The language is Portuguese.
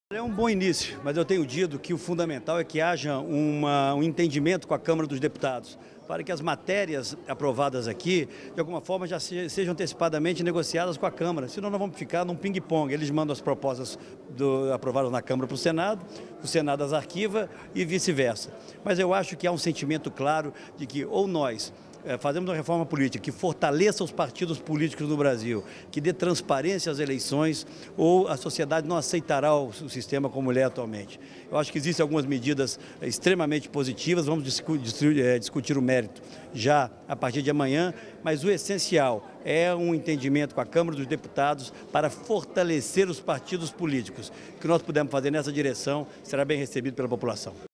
É um bom início, mas eu tenho dito que o fundamental é que haja um entendimento com a Câmara dos Deputados, para que as matérias aprovadas aqui, de alguma forma, já sejam antecipadamente negociadas com a Câmara, senão nós vamos ficar num ping-pong. Eles mandam as propostas aprovadas na Câmara para o Senado as arquiva e vice-versa. Mas eu acho que há um sentimento claro de que ou nós fazemos uma reforma política que fortaleça os partidos políticos no Brasil, que dê transparência às eleições, ou a sociedade não aceitará o sistema como ele é atualmente. Eu acho que existem algumas medidas extremamente positivas, vamos discutir o mérito já a partir de amanhã, mas o essencial é um entendimento com a Câmara dos Deputados para fortalecer os partidos políticos. O que nós pudermos fazer nessa direção será bem recebido pela população.